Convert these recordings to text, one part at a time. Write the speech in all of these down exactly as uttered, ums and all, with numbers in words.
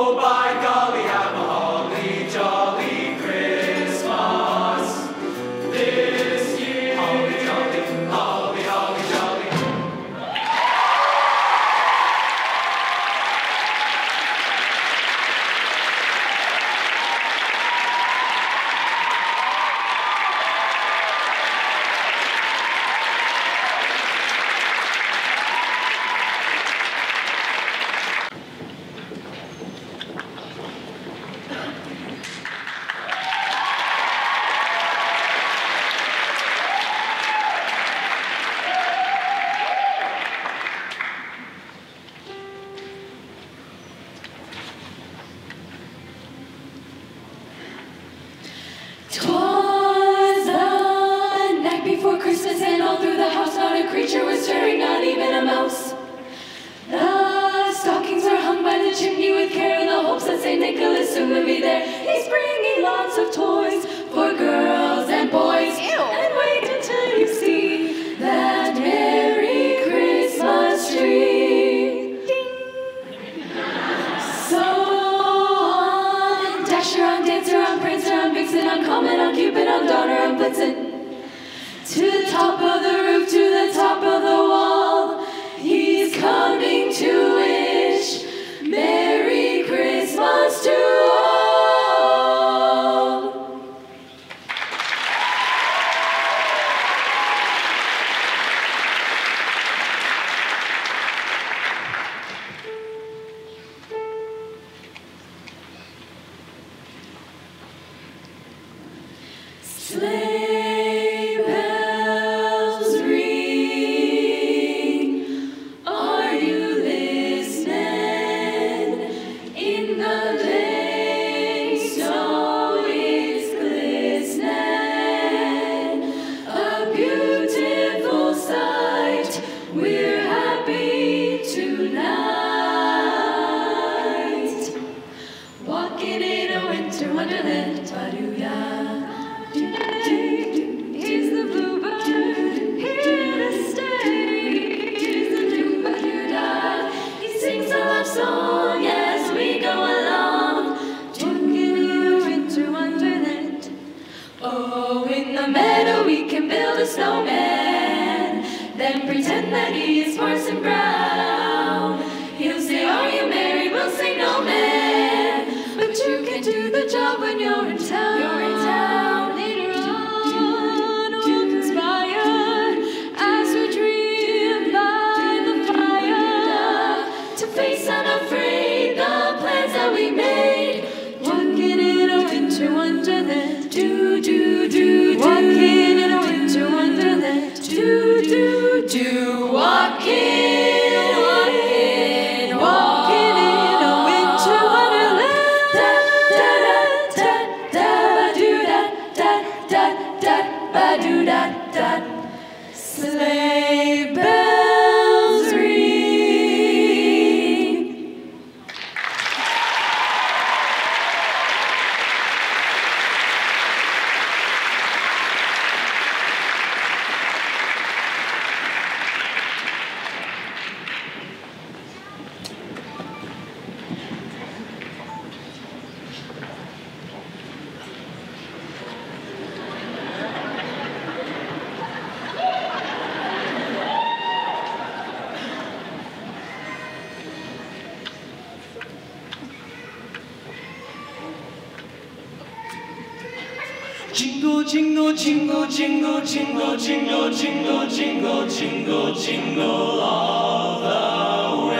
Jingle, jingle, jingle, jingle, jingle, jingle, jingle, jingle, jingle, jingle all the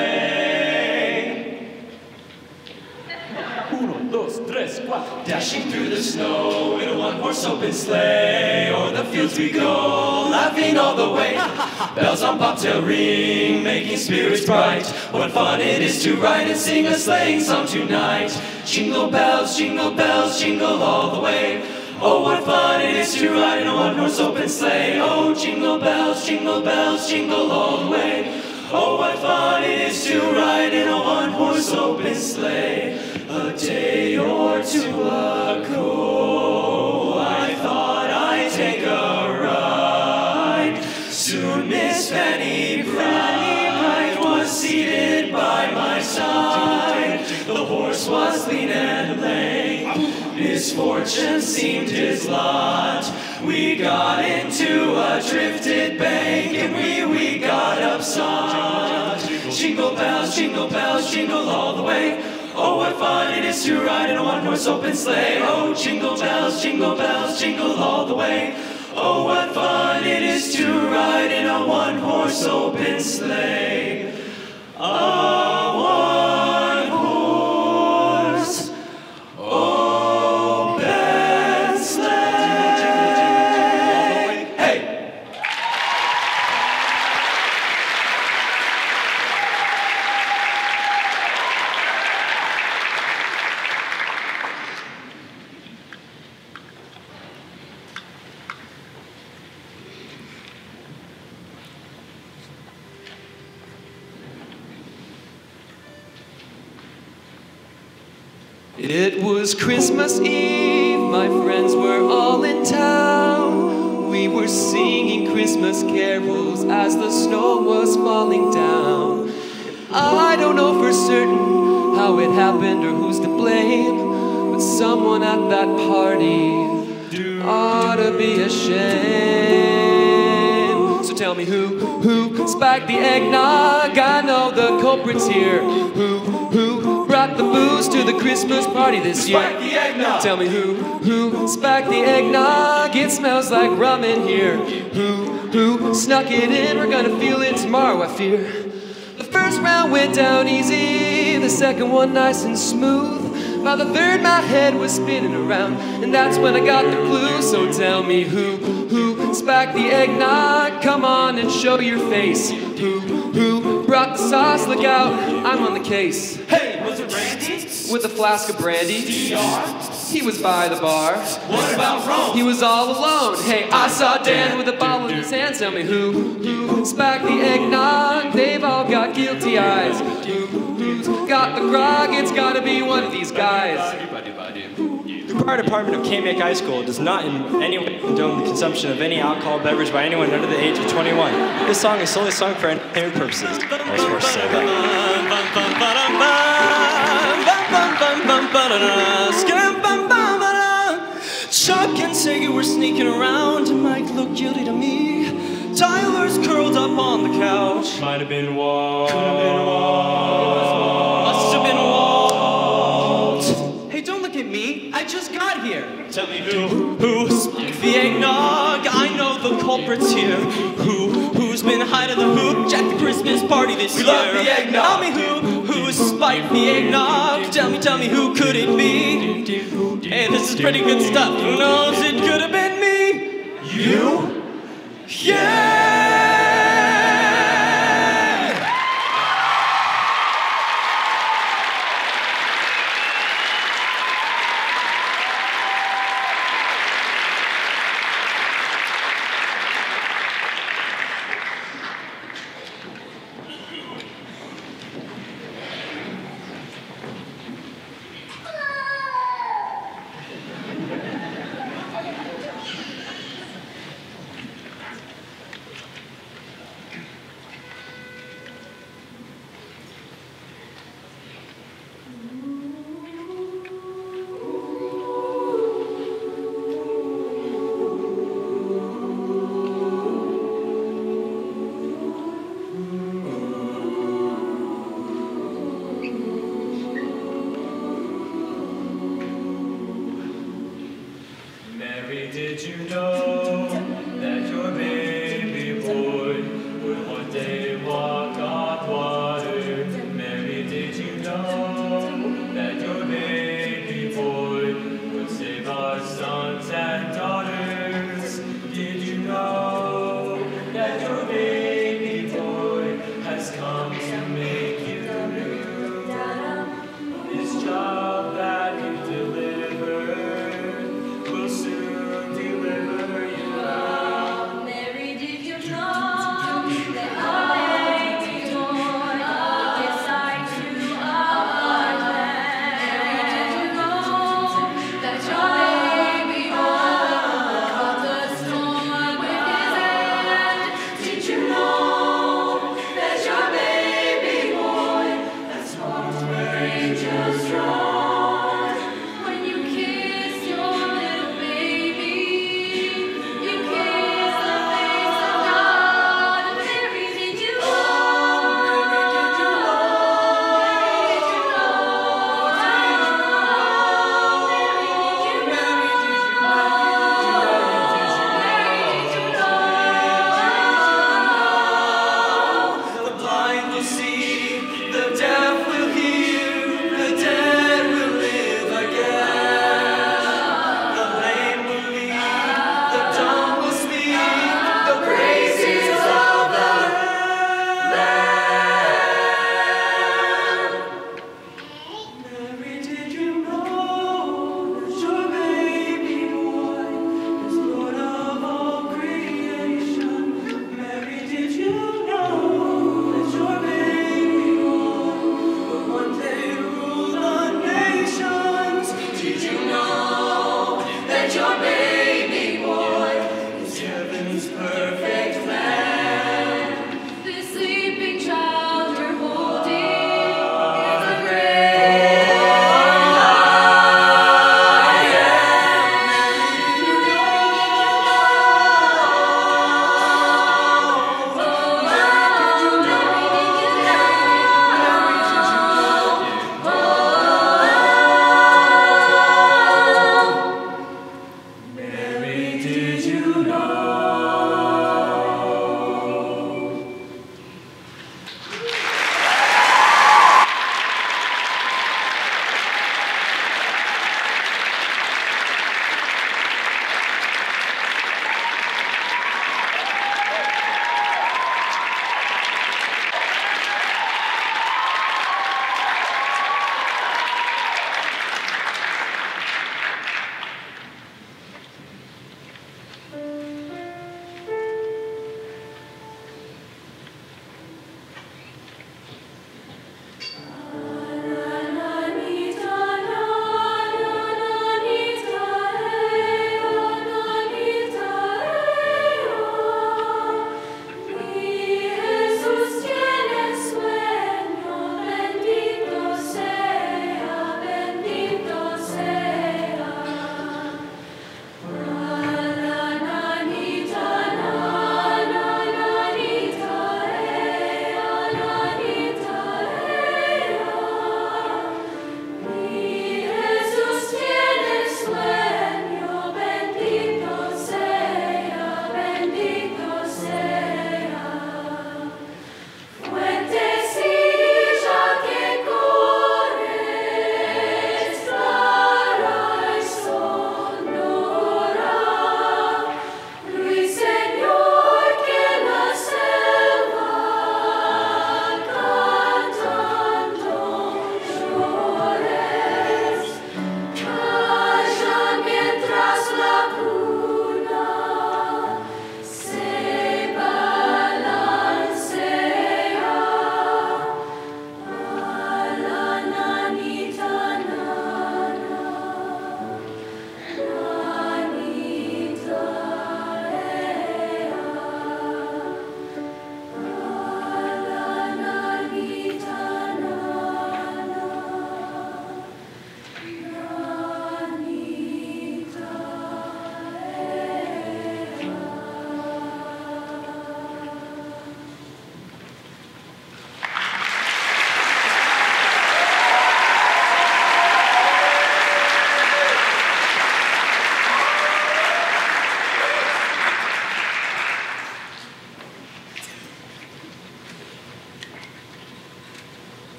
way. Uno, dos, tres, cuatro. Dashing through the snow in a one-horse open sleigh, o'er the fields we go, laughing all the way. Bells on bobtail ring, making spirits bright. What fun it is to ride and sing a sleighing song tonight. Jingle bells, jingle bells, jingle all the way. Oh, what fun it is to ride in a one-horse open sleigh. Oh, jingle bells, jingle bells, jingle all the way. Oh, what fun it is to ride in a one-horse open sleigh. A day or two ago, I thought I'd take a ride. Soon Miss Fanny Bright was seated by my side. The horse horse was lean and lame. Misfortune seemed his lot. We got into a drifted bank, and we, we got upside. Jingle bells, jingle bells, jingle all the way. Oh, what fun it is to ride in a one-horse open sleigh. Oh, jingle bells, jingle bells, jingle all the way. Oh, what fun it is to ride in a one-horse open sleigh. A one-horse open sleigh. Hey! It was Christmas Eve, my friends were all in town. We were singing Christmas carols as the snow was falling down. I don't know for certain how it happened or who's to blame, but someone at that party ought to be ashamed. So tell me who, who spiked the eggnog? I know the culprit's here. Who, who brought the booze to the Christmas party this year? Spike the eggnog. Tell me who, who spiked the eggnog? It smells like rum in here. Who, who snuck it in? We're gonna feel it tomorrow, I fear. The first round went down easy, the second one nice and smooth. By the third my head was spinning around, and that's when I got the clue. So tell me who, who spiked the eggnog? Come on and show your face. Who, who brought the sauce? Look out, I'm on the case. Hey, was it Randy? With a flask of brandy. D R? He was by the bar. What about Rome? He was all alone. Hey, I saw Dan with a bottle in his hand. Tell me who, who spiked the eggnog? They've all got guilty eyes. Who, who's got the grog? It's gotta be one of these guys. The Fire Department of K M A C High School does not in any way condone the consumption of any alcohol beverage by anyone under the age of twenty-one. This song is solely sung for entertainment purposes. Nice horse solo. Chuck and Sega were sneaking around, and Mike looked guilty to me. Tyler's curled up on the couch. Might have been Walt. Could have been Walt. Must have been Walt. Hey, don't look at me. I just got here. Tell me who. Who spiked the eggnog? I know the culprit's here. Who, who's been hiding the hooch at the Christmas party this We year? love the eggnog. Tell me who, who spiked the eggnog? Tell me, tell me, who could it be? Hey, this is pretty good stuff. Who knows? It could have been me. You? Yeah! Did you know that your baby boy would one day walk on water? Mary, did you know that your baby boy would save our sons and daughters? Did you know that your baby boy has come to make you new? This job that you delivered will soon deliver you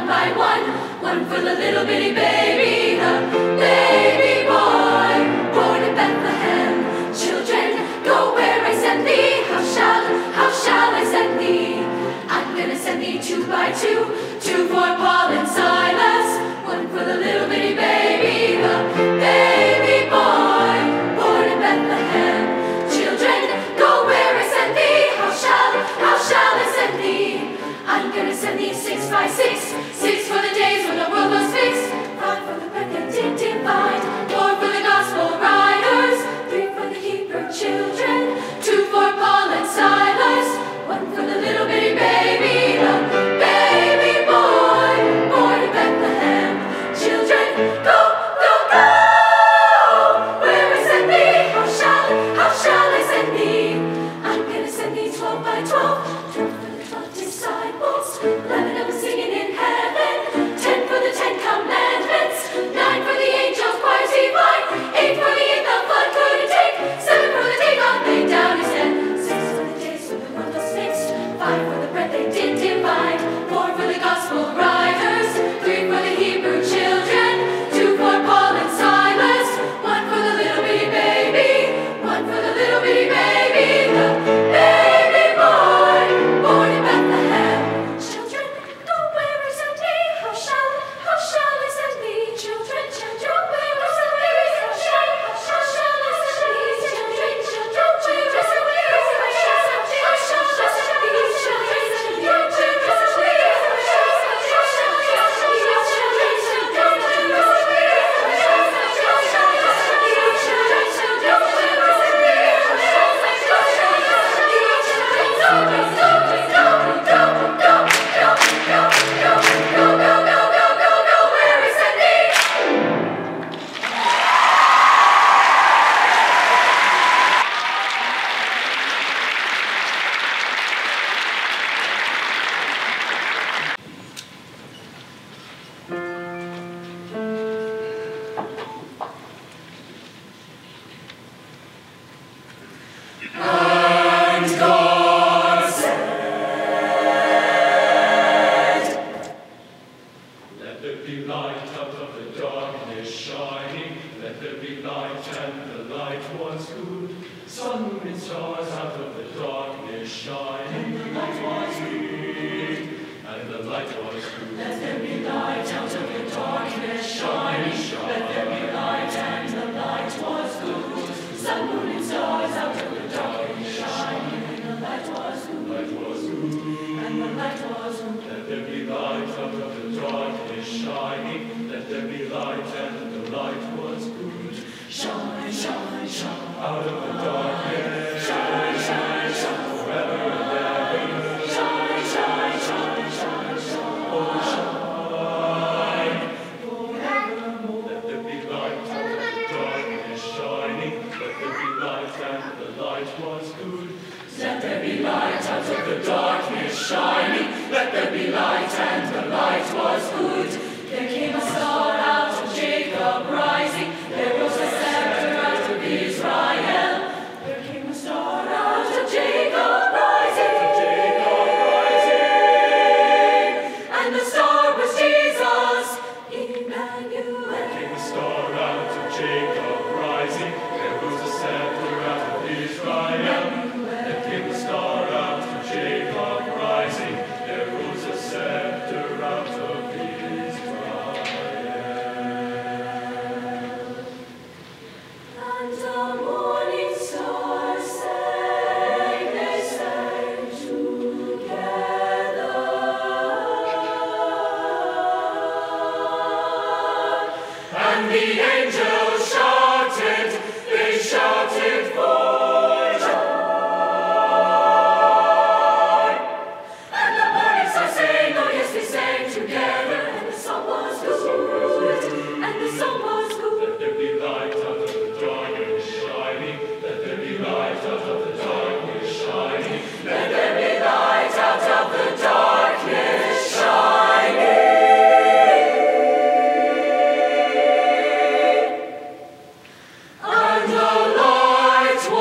by one. One for the little bitty baby, the baby boy, born in Bethlehem. Children, go where I send thee. How shall, how shall I send thee? I'm gonna send thee two by two, two for Paul and Silas. One for the little bitty baby, the baby boy, born in Bethlehem. Children, go where I send thee. How shall, how shall I send thee? I'm gonna send thee six by six, six for the days when the world was fixed. Five for the bread that did divide, four for the gospel riders, three for the Hebrew children, two for Paul and Silas, one for the little bitty baby, the baby boy, born in Bethlehem. Children, go, go, go, where I send thee. How shall, how shall I send thee? I'm gonna send thee twelve by twelve, twelve for the twelve disciples, eleven of them singing in heaven, ten for the Ten Commandments, nine for the angels choirs divine, eight for the eight the flood couldn't take, seven for the day God laid down his head, six for the days when the world was fixed, five for the bread they did divide, four for the gospel riders, three for the Hebrew children, two for Paul and Silas, one for the little bitty baby, one for the little bitty baby, the baby boy, born in Bethlehem. Children, go where I send thee. How shall, how shall I send thee? Children, children, where I send thee. How shall, how shall I send thee? Children, children, where I send thee. How shall, how shall I send thee? Children, children, where I send thee. How shall, how shall I send thee? And the light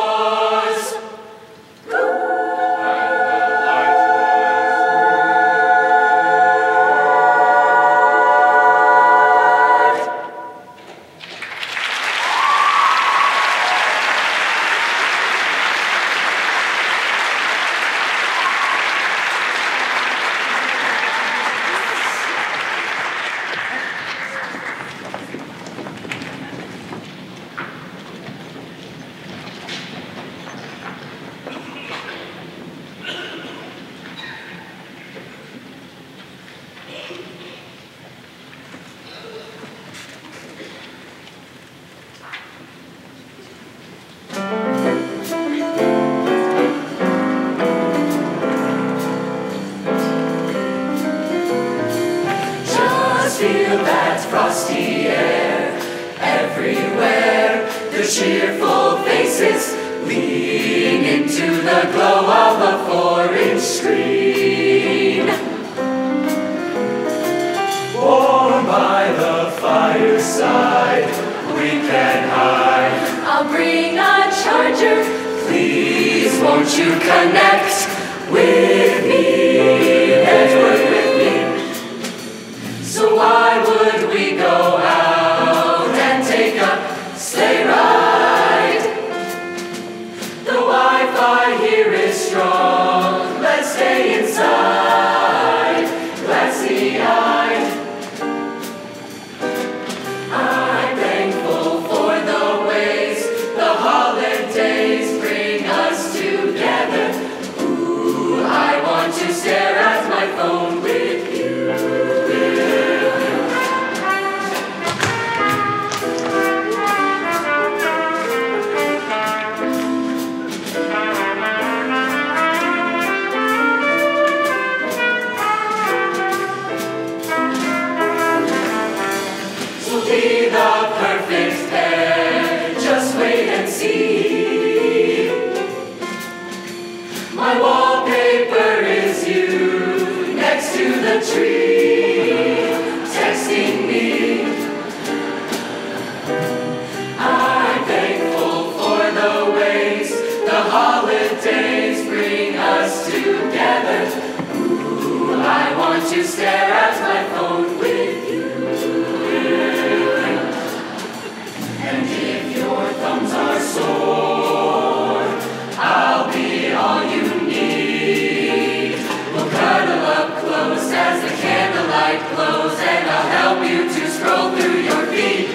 kiss, lean into the glow of a four-inch screen. Warm by the fireside, we can hide. I'll bring a charger, please won't you connect with me, network with me. So why would we go out and take a sleigh ride? The Wi-Fi here is strong, let's stay inside, glassy-eyed. I'm thankful for the ways the holidays bring us together. Ooh, I want to stare at my phone with you. So be the perfect pair, just wait and see. My wallpaper is you, next to the tree, texting me. I'm thankful for the ways the holidays bring us together. Ooh, I want to stare at my phone with you. And if your thumbs are sore, I'll be all you need. We'll cuddle up close as the candlelight glows, and I'll help you to scroll through your feed.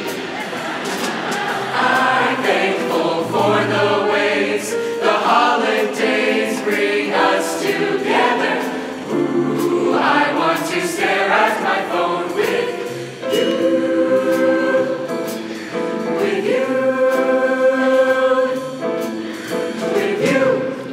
I'm thankful for the ways the holidays bring us together. Ooh, I want to stare at my phone with you. With you. With you.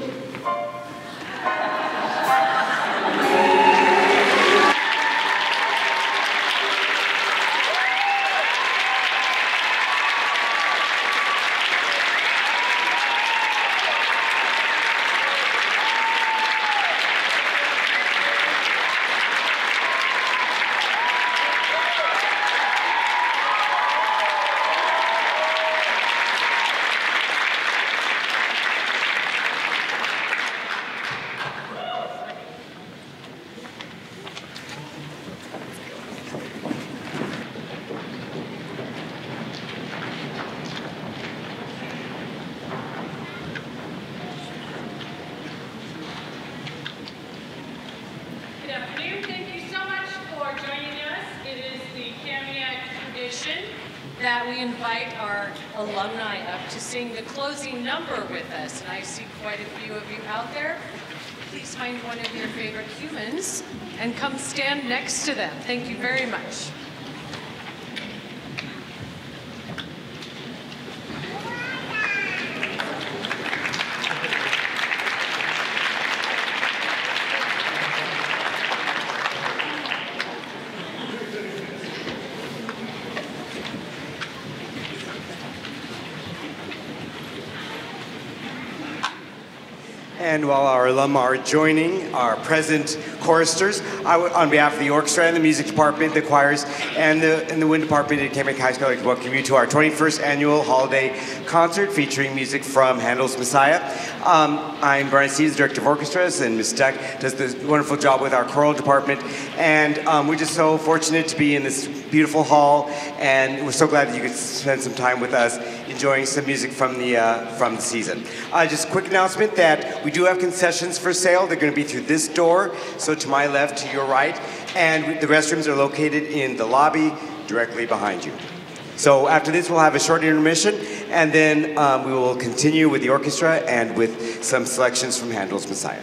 Good afternoon. Thank you so much for joining us. It is the Kamiak tradition that we invite our alumni up to sing the closing number with us. And I see quite a few of you out there. Please find one of your favorite humans and come stand next to them. Thank you very much. And while our alum are joining our present choristers, I would, on behalf of the orchestra and the music department, the choirs, and the, and the wind department at Kamiak High School, I'd like to welcome you to our twenty-first annual holiday concert featuring music from Handel's Messiah. Um, I'm Brian Stevens, Director of Orchestras, and Miz Steck does this wonderful job with our choral department. And um, we're just so fortunate to be in this beautiful hall, and we're so glad that you could spend some time with us enjoying some music from the, uh, from the season. Uh, just a quick announcement that we do have concessions for sale. They're going to be through this door, so to my left, to your right, and the restrooms are located in the lobby directly behind you. So after this, we'll have a short intermission, and then um, we will continue with the orchestra and with some selections from Handel's Messiah.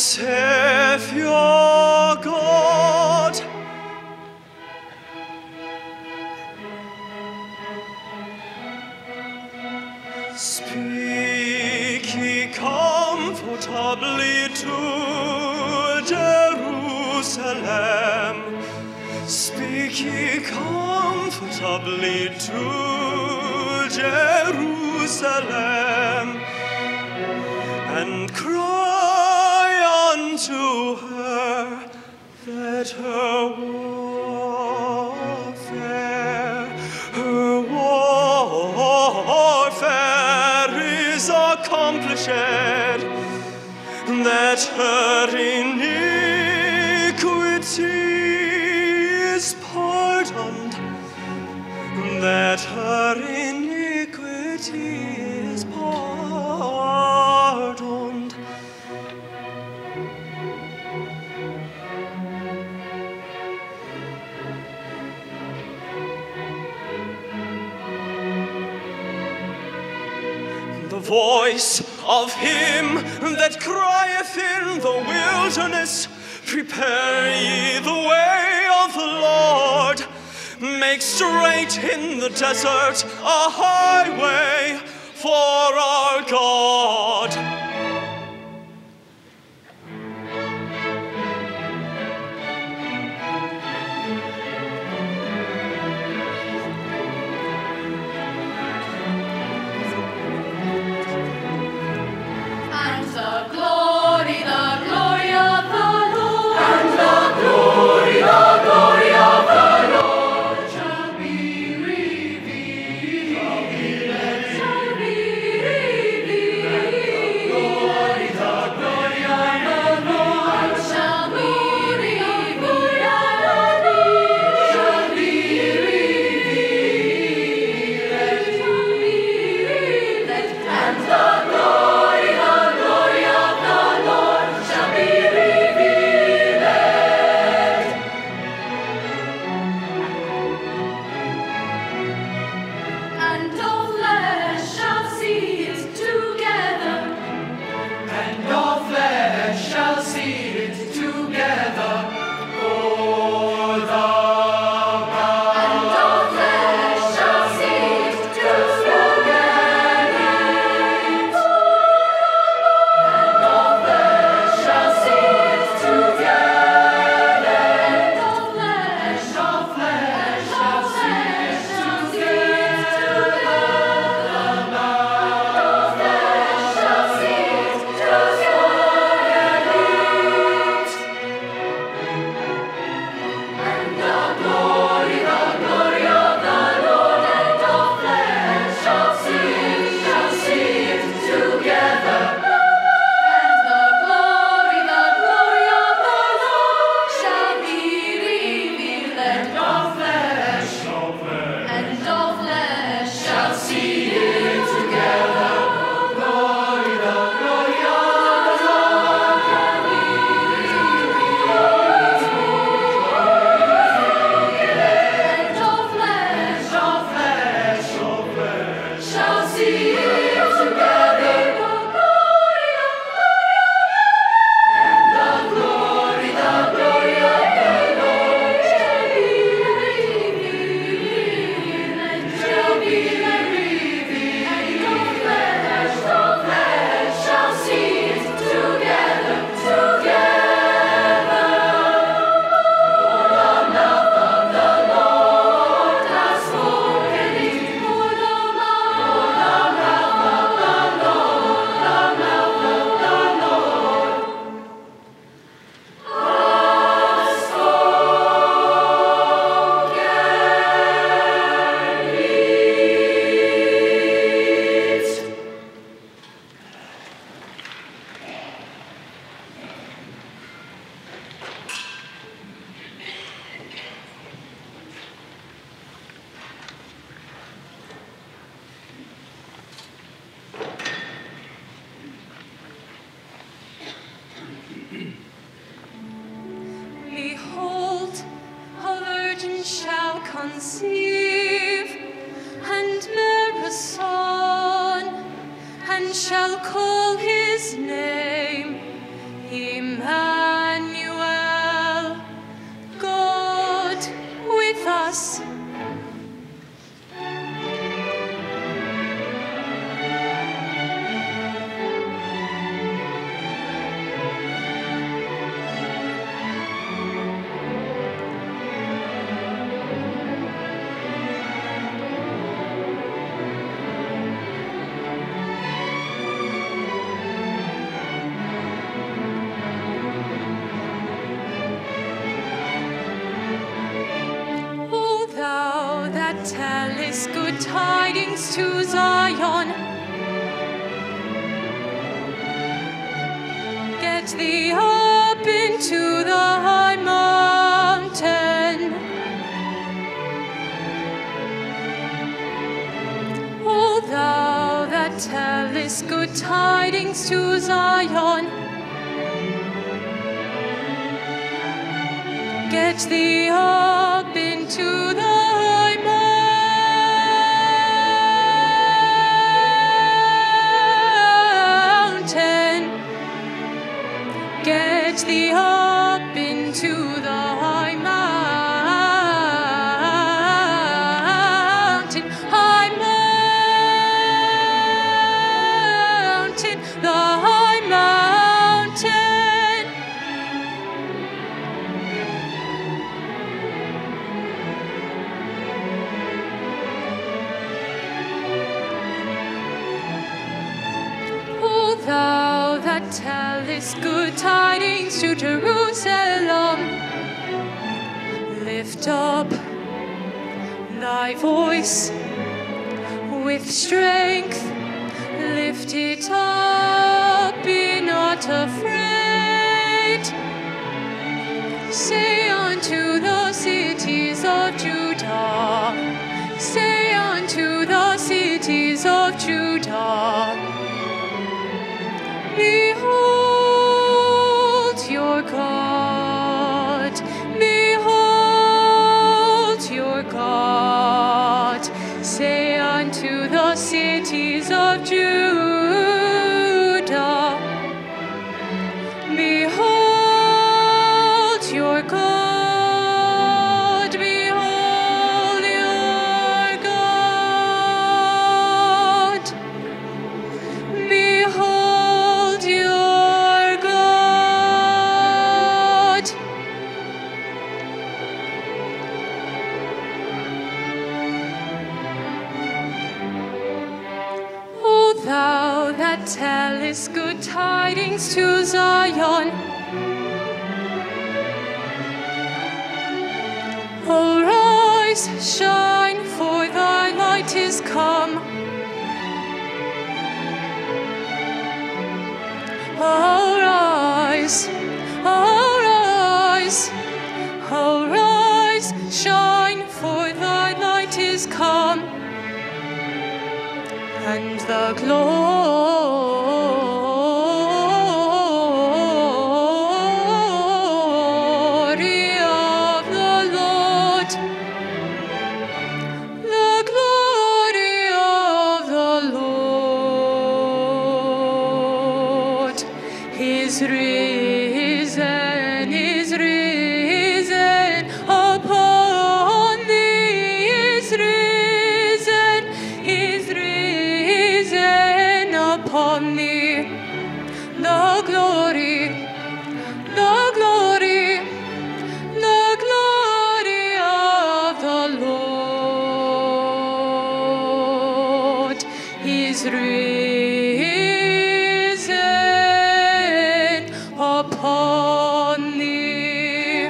saith your God. Speak ye comfortably to Jerusalem. Speak ye comfortably to Jerusalem, and cry unto her that her warfare, her warfare is accomplished, that her iniquity is pardoned, that her iniquity is pardoned. The voice of him that crieth in the wilderness, prepare ye the way of the Lord. Make straight in the desert a highway for our God. And the glory, the glory of the Lord, and the glory, the glory of the Lord shall be revealed, shall be revealed. The glory, the glory of the Lord shall be revealed, shall be revealed, shall be revealed, and the glory, the glory of the Lord shall be revealed. And all flesh shall see it together. And all flesh shall see it together. For the And all flesh shall see it together. And all flesh shall see it together. And all flesh, all flesh, all flesh shall see it together. And all flesh shall see it together. And the glory, the glory of the Lord, and all flesh shall see it, shall see it together. And the glory, the glory of the Lord shall be revealed, and all flesh, and all flesh shall see it together. Glory, the glory of the Lord shall be revealed, and all flesh, all flesh, all flesh shall see it together. The glory, the glory of the Lord shall be revealed, and shall be revealed, and all flesh, all flesh shall see it together, together. For the mouth of the Lord has spoken it. For the mouth, for the mouth of the Lord, the mouth of the Lord has spoken it. Behold, a virgin shall conceive, and bear a son, and shall call his name Emmanuel. good tidings to Zion. Get thee up into the high mountain. O thou that tellest good tidings to Zion, get thee up into the high mountain. Get thee up into the high mountain, high mountain, the high mountain. O thou that tellest good tidings to Jerusalem, lift up thy voice with strength, lift it up, be not afraid. Say unto the cities of Judah, say unto the cities of Judah, behold your God, behold your God. Say unto the cities of Judah, behold your God, behold your God, behold your God. O thou that tellest good tidings to Zion, arise, shine, for thy light is come. Arise, arise, arise, shine, for thy light is come, and the glory of the Lord, the glory of the Lord is risen, is risen upon thee, is risen, is risen upon thee. The glory, the glory, the glory of the Lord is risen upon thee.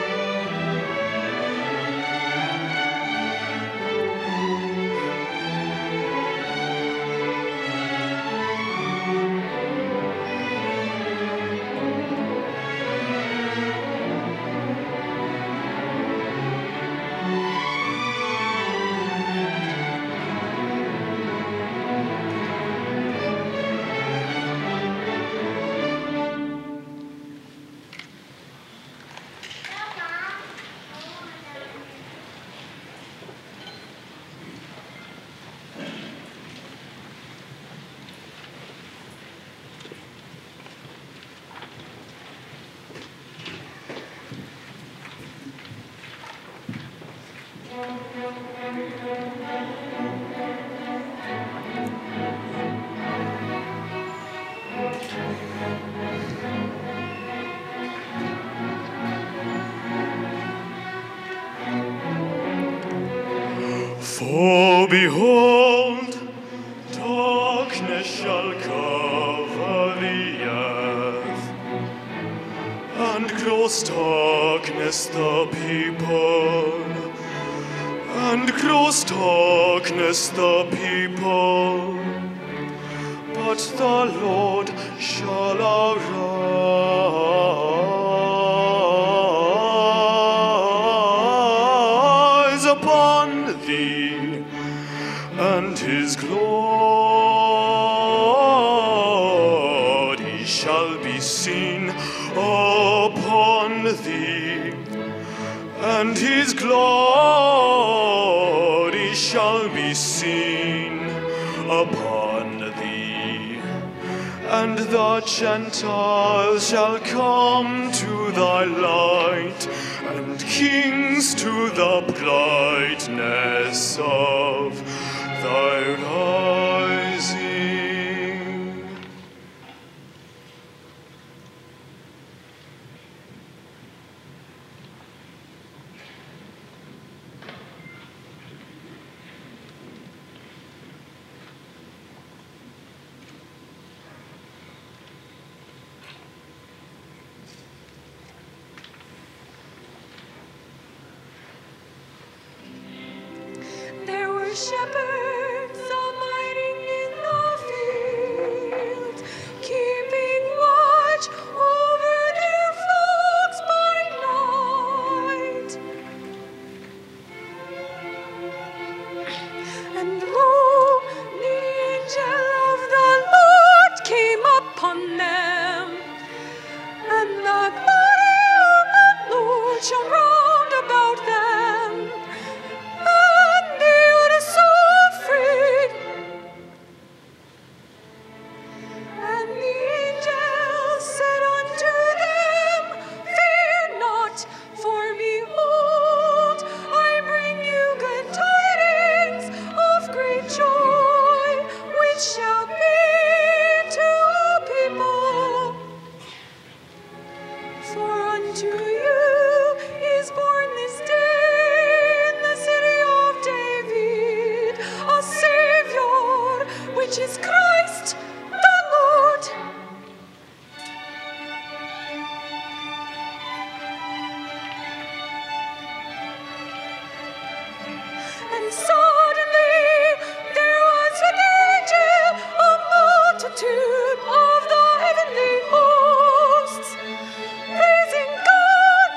For behold, darkness shall cover the earth, and close darkness the people, and gross darkness the people. But the Lord shall arise upon thee, and his glory shall be seen upon thee, and his glory shall be seen upon thee. And the Gentiles shall come to thy light, and kings to the brightness of thy rising. There were shepherds abiding in the field, keeping watch over their flocks by night. And lo, the angel of the Lord came upon them, and the glory of the Lord shone round about them. And they were so afraid. And the angel said unto them, Fear not, for behold, I bring you good tidings of great joy, which shall be to all people. For unto you is born this day in the city of David a Savior, which is Christ the Lord. And suddenly there was with the angel a multitude of the heavenly hosts, praising God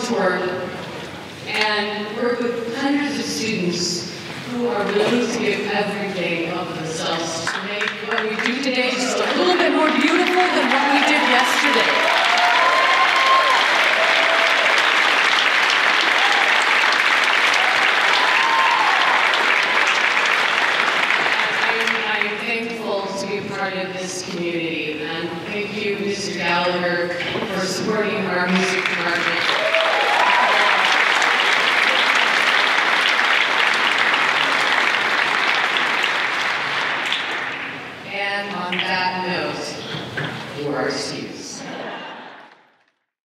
toward and work with hundreds of students who are willing to give everything of themselves to make what we do today just a little bit more beautiful than what we did yesterday. Part of this community, and thank you, Mister Gallagher, for supporting our music department.